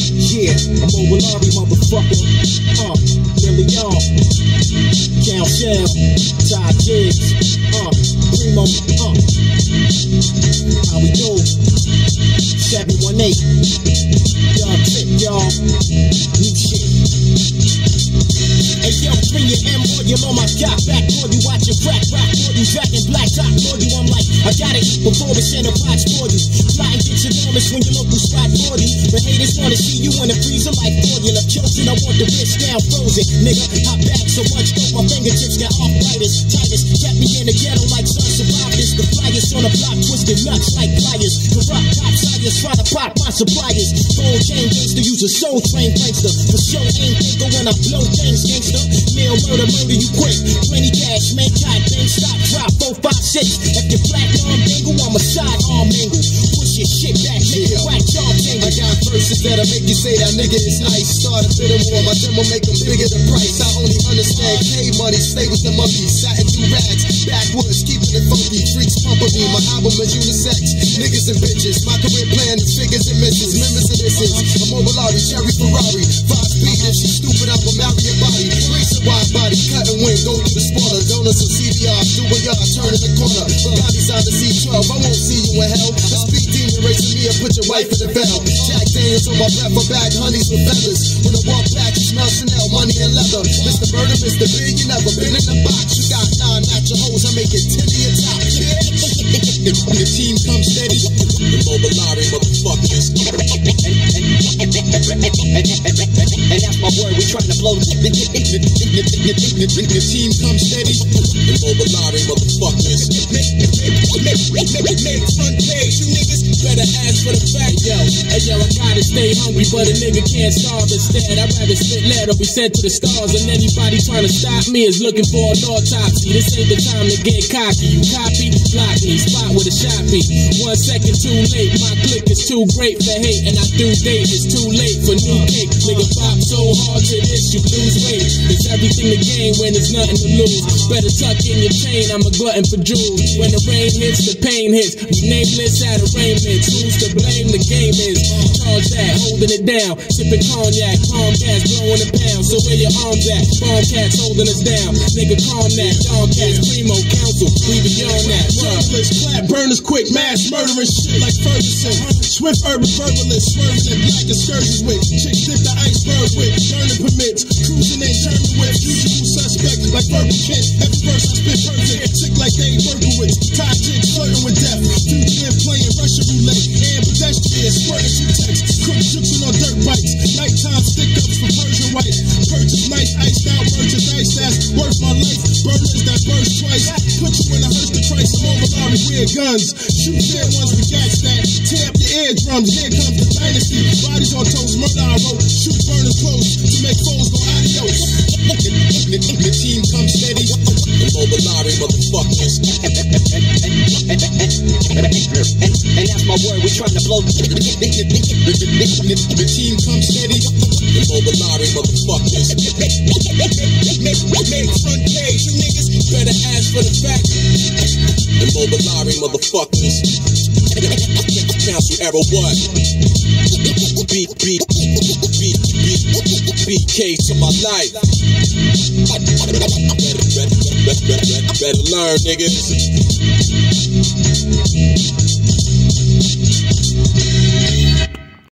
Yeah, Mobilari, motherfucker. Lily on. Count Shell. Ty Jigs. Primo. How we do? 718. Y'all tip, y'all. New shit. Hey yo, bring your M on your on my got back for you, watching crack rock for you, jacking black top for you. I'm like, I gotta eat before it's in a box for you. Flying gets enormous when your local spot for you. But haters wanna see you in the freezer like formula. Chosen, I want the wrist down frozen. Nigga, hot back so much dope, my fingertips got arthritis. Titus kept me in the ghetto like sun survivors. The flyers on the block twisted nuts like pliers. Corrupt pop sires try to pop my suppliers. Phone chain gangster, use a soul train gangster. For sure ain't thinker when I blow things gangster. Nail murder you quick. Plenty cash, man, God dang, stop, drop, 4, 5, 6. If you black arm mingle, I'm a side arm mingle. Push your shit back, nigga, whack jaw tangle. I got verses that'll make you say that nigga is nice. Start a bit of more, my demo make them bigger the price. I only understand K-money, stay with the monkeys. Satin through rags, backwoods, keeping it funky. Freaks pumping me, my album is unisex. Niggas and bitches, my career plan is figures and misses. Members and misses, a Mobilari, Cherry Ferrari. 5-speed, if she's stupid, I will marry your body. Race a wide body, cut and wing, go to the spoiler. Donuts and CBR, do a yard, turn in the corner. Bodies on the C12, I won't see you in hell. The speed demon racing me and put your wife in the bell. Jack Daniels on my breath, my bag, honeys with feathers. When I walk back, you smell Chanel, money and leather. Mr. Murder, Mr. Big, you never been in the box. You got 9 natural hoes, I make it 10 to your top. When the team comes steady, the Mobilari motherfuckers. And that's my word, we trying to blow the team comes steady, the Mobilari motherfuckers. Make front page, you niggas better ask for the fact, yo. Hey yo, I gotta stay hungry, but a nigga can't starve instead. I'd rather spit lead or be sent to the stars. And anybody trying to stop me is looking for an autopsy. This ain't the time to get cocky. You copy, block me, spot with a shot beat. 1 second too late, my click is too great for hate. And I do date, it's too late for new cake. Nigga pop so hard to this, you lose weight. It's everything to gain when there's nothing to lose. Better tuck in your chain, I'm a glutton for jewels. When the rain hits, the pain hits. We nameless at arraignments. Who's to blame? The game is. Charge that, holding it down. Sipping cognac, palm gas, blowing a pound. So where your arms at? Bomb cats holding us down. Nigga, calm that. Dog cats, primo, council. We beyond that. Journalists, clap, burners quick, mass murdering shit like Ferguson. Swift urban verbalists, swerving in black excursions with. Chicks dip the iceberg with. Learning permits, cruising in German with. Usual suspect like Verbal Kent. Every verse I spit perfect. Sick like Dave Berkowitz. Tie chicks flirting with death. Fugitive playing Russian roulette. And pedestrians squirting through text. Cook juicing on dirt bikes. Nighttime stick-ups for Persian white. Purchase nice iced out merchandise that's worth my life. Burners that burst twice. Put you in a hearse to Christ. I'm Mobilari, weird guns. Shoot dead ones with gas that. Tear up your eardrums. Here comes the dynasty. Bodies on toes, murder I wrote. Shoot burners close to make foes go adios. The team comes steady, the Mobilari motherfuckers. And that's my word, we trying to blow the team comes steady, the Mobilari motherfuckers. Make front page, you niggas better ask for the fact. The Mobilari motherfuckers. Council era what? BK to my life. Better learn, niggas.